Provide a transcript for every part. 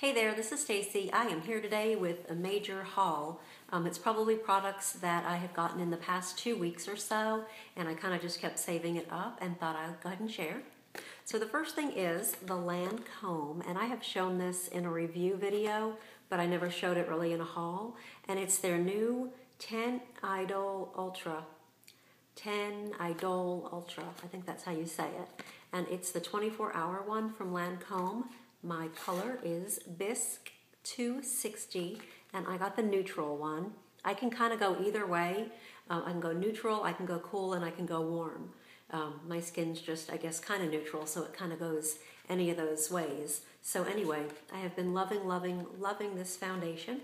Hey there, this is Stacy. I am here today with a major haul. It's probably products that I have gotten in the past 2 weeks or so, and I kind of just kept saving it up and thought I would go ahead and share. So the first thing is the Lancome, and I have shown this in a review video, but I never showed it really in a haul, and it's their new 10 Idol Ultra. 10 Idol Ultra, I think that's how you say it. And it's the 24-hour one from Lancome. My color is Bisque 260, and I got the neutral one. I can kind of go either way. I can go neutral, I can go cool, and I can go warm. My skin's just, I guess, kind of neutral, so it kind of goes any of those ways. So anyway, I have been loving this foundation.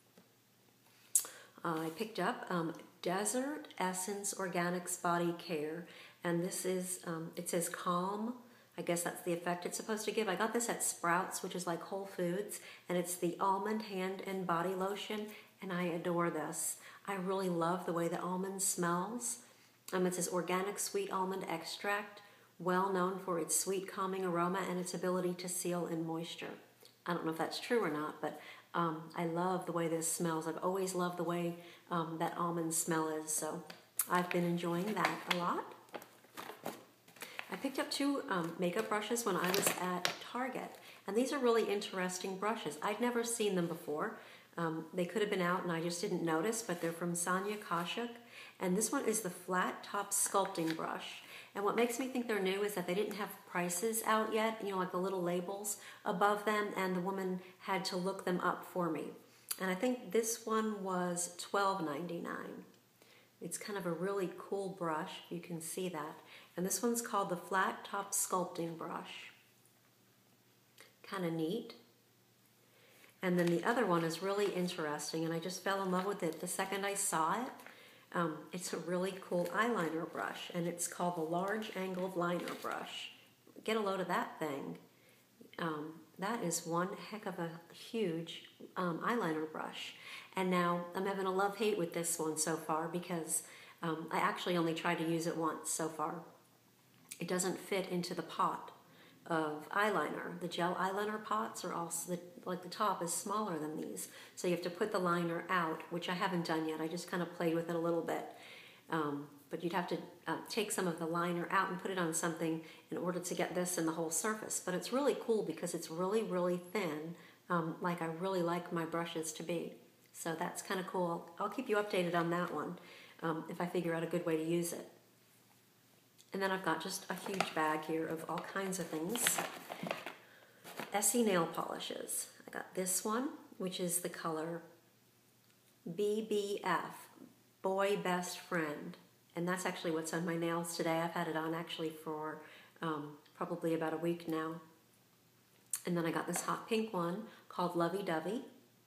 I picked up Desert Essence Organics Body Care, and this is, it says Calm. I guess that's the effect it's supposed to give. I got this at Sprouts, which is like Whole Foods, and it's the Almond Hand and Body Lotion, and I adore this. I really love the way the almond smells. It says Organic Sweet Almond Extract, well known for its sweet calming aroma and its ability to seal in moisture. I don't know if that's true or not, but I love the way this smells. I've always loved the way that almond smell is, so I've been enjoying that a lot. I picked up two makeup brushes when I was at Target, and these are really interesting brushes. I'd never seen them before. They could have been out and I just didn't notice, but they're from Sonia Kashuk, and this one is the Flat Top Sculpting Brush. And what makes me think they're new is that they didn't have prices out yet, you know, like the little labels above them, and the woman had to look them up for me. And I think this one was $12.99. It's kind of a really cool brush, you can see that. And this one's called the Flat Top Sculpting Brush. Kind of neat. And then the other one is really interesting, and I just fell in love with it the second I saw it. It's a really cool eyeliner brush, and it's called the Large Angled Liner Brush. Get a load of that thing. That is one heck of a huge eyeliner brush. And now I'm having a love-hate with this one so far because I actually only tried to use it once so far. It doesn't fit into the pot of eyeliner. The gel eyeliner pots are also, like the top is smaller than these. So you have to put the liner out, which I haven't done yet. I just kind of played with it a little bit. But you'd have to take some of the liner out and put it on something in order to get this in the whole surface. But it's really cool because it's really, really thin, like I really like my brushes to be. So that's kind of cool. I'll keep you updated on that one if I figure out a good way to use it. And then I've got just a huge bag here of all kinds of things. Essie nail polishes. I got this one, which is the color BBF, Boy Best Friend. And that's actually what's on my nails today. I've had it on actually for probably about a week now. And then I got this hot pink one called Lovey Dovey.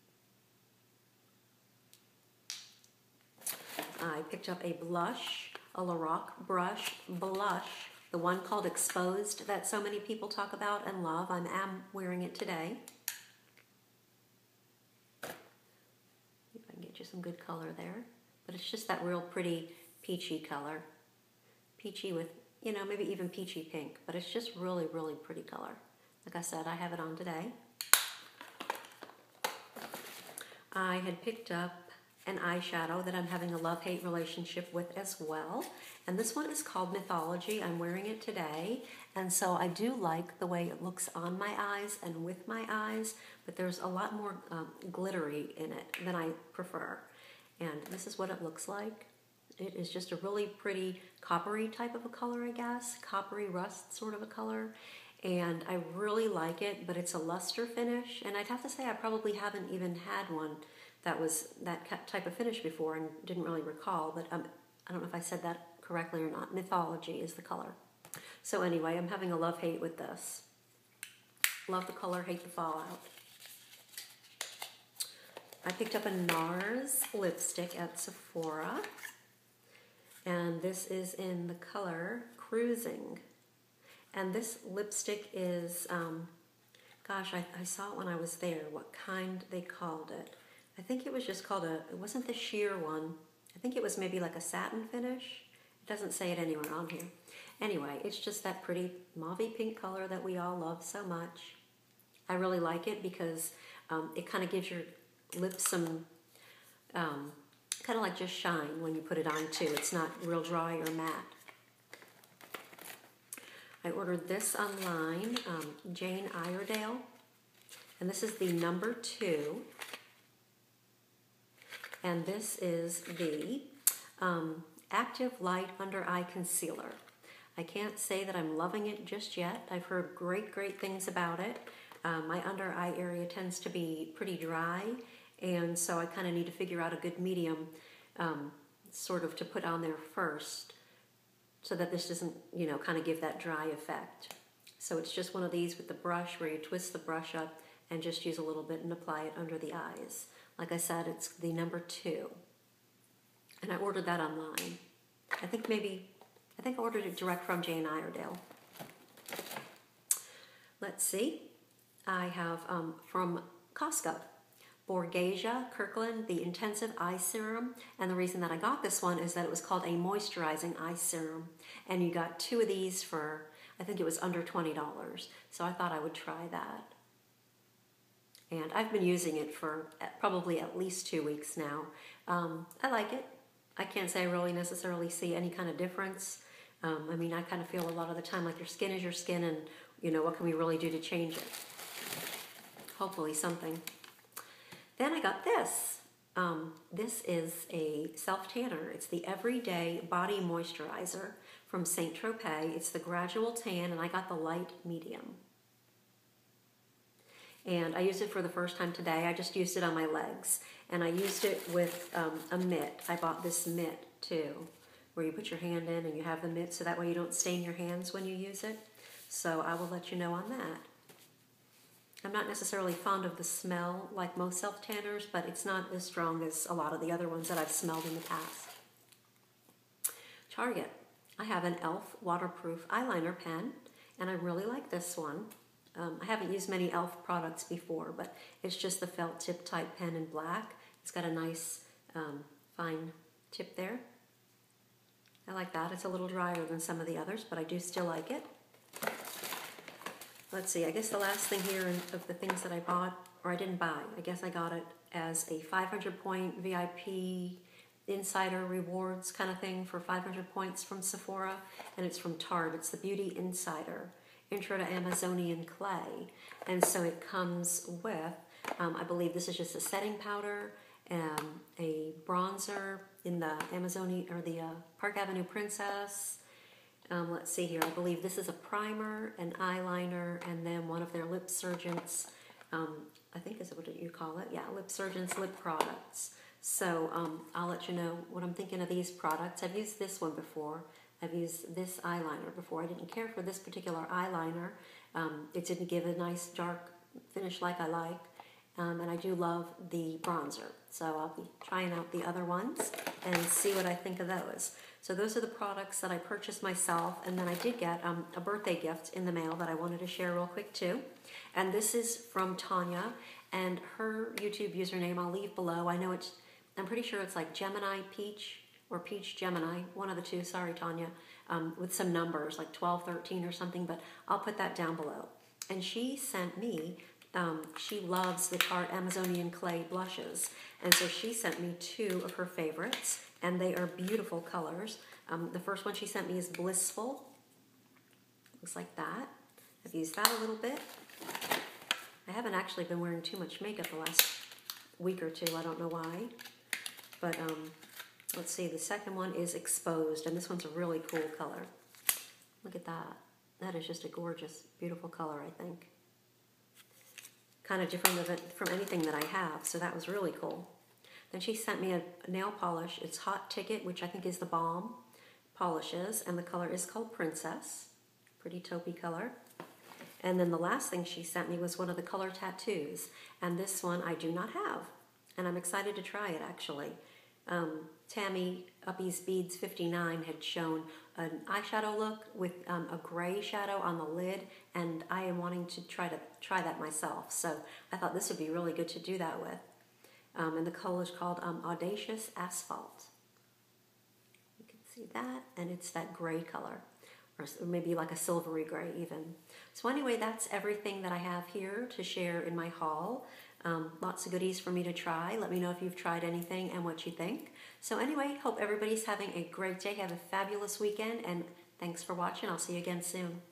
I picked up a blush, a Lorac brush blush, the one called Exposed that so many people talk about and love. I am wearing it today. See if I can get you some good color there. But it's just that real pretty peachy color. Peachy with, you know, maybe even peachy pink. But it's just really, really pretty color. Like I said, I have it on today. I had picked up an eyeshadow that I'm having a love-hate relationship with as well. And this one is called Mythology. I'm wearing it today. And so I do like the way it looks on my eyes and with my eyes, but there's a lot more glittery in it than I prefer. And this is what it looks like. It is just a really pretty coppery type of a color, I guess. Coppery rust sort of a color. And I really like it, but it's a luster finish. And I'd have to say I probably haven't even had one that was that type of finish before and didn't really recall, but I don't know if I said that correctly or not. Mythology is the color. So anyway, I'm having a love-hate with this. Love the color, hate the fallout. I picked up a NARS lipstick at Sephora, and this is in the color Cruising. And this lipstick is, gosh, I saw it when I was there, what kind they called it. I think it was just called it wasn't the sheer one. I think it was maybe like a satin finish. It doesn't say it anywhere on here. Anyway, it's just that pretty mauvey pink color that we all love so much. I really like it because it kind of gives your lips some kind of like just shine when you put it on too. It's not real dry or matte. I ordered this online, Jane Iredale, and this is the number 2. And this is the Active Light Under Eye Concealer. I can't say that I'm loving it just yet. I've heard great things about it. My under eye area tends to be pretty dry, and so I kind of need to figure out a good medium sort of to put on there first so that this doesn't, kind of give that dry effect. So it's just one of these with the brush where you twist the brush up and just use a little bit and apply it under the eyes. Like I said, it's the number 2. And I ordered that online. I think I ordered it direct from Jane Iredale. Let's see. I have from Costco, Borghesia Kirkland, the Intensive Eye Serum. And the reason that I got this one is that it was called a moisturizing eye serum. And you got 2 of these for, I think it was under $20. So I thought I would try that. And I've been using it for probably at least 2 weeks now. I like it. I can't say I really necessarily see any kind of difference. I mean, I kind of feel a lot of the time like your skin is your skin, and what can we really do to change it? Hopefully something. Then I got this. This is a self-tanner. It's the Everyday Body Moisturizer from Saint Tropez. It's the Gradual Tan, and I got the light medium. And I used it for the first time today. I just used it on my legs. And I used it with a mitt. I bought this mitt too, where you put your hand in and you have the mitt so that way you don't stain your hands when you use it. So I will let you know on that. I'm not necessarily fond of the smell like most self-tanners, but it's not as strong as a lot of the other ones that I've smelled in the past. Target. I have an e.l.f. waterproof eyeliner pen, and I really like this one. I haven't used many e.l.f. products before, but it's just the felt tip type pen in black. It's got a nice fine tip there. I like that. It's a little drier than some of the others, but I do still like it. Let's see, I guess the last thing here of the things that I bought, or I didn't buy, I guess I got it as a 500-point VIP Insider Rewards kind of thing for 500 points from Sephora, and it's from Tarte. It's the Beauty Insider Intro to Amazonian Clay. And so it comes with, I believe this is just a setting powder, a bronzer in the Park Avenue Princess. Let's see here, I believe this is a primer, an eyeliner, and then one of their Lip Surgence, I think is what you call it, yeah, Lip Surgence lip products. So I'll let you know what I'm thinking of these products. I've used this one before. I've used this eyeliner before. I didn't care for this particular eyeliner. It didn't give a nice dark finish like I like. And I do love the bronzer. So I'll be trying out the other ones and see what I think of those. So those are the products that I purchased myself. And then I did get a birthday gift in the mail that I wanted to share real quick too. And this is from Tanya. And her YouTube username I'll leave below. I'm pretty sure it's like Gemini Peach or Peach Gemini, one of the two, sorry Tanya, with some numbers like 12, 13 or something, but I'll put that down below. And she sent me, she loves the Tarte Amazonian Clay blushes, and so she sent me 2 of her favorites, and they are beautiful colors. The first one she sent me is Blissful. Looks like that. I've used that a little bit. I haven't actually been wearing too much makeup the last week or 2, I don't know why. But let's see, the second one is Exposed, and this one's a really cool color. Look at that. That is just a gorgeous, beautiful color, I think. Kind of different from anything that I have, so that was really cool. Then she sent me a nail polish. It's Hot Ticket, which I think is the Balm Polishes, and the color is called Princess. Pretty taupey color. And then the last thing she sent me was one of the color tattoos, and this one I do not have, and I'm excited to try it actually. Tammy Uppy's Beads 59 had shown an eyeshadow look with a gray shadow on the lid, and I am wanting to try that myself. So I thought this would be really good to do that with. And the color is called Audacious Asphalt. You can see that, and it's that gray color. or maybe like a silvery gray even. So anyway, that's everything that I have here to share in my haul. Lots of goodies for me to try. Let me know if you've tried anything and what you think. So anyway, hope everybody's having a great day. Have a fabulous weekend, and thanks for watching. I'll see you again soon.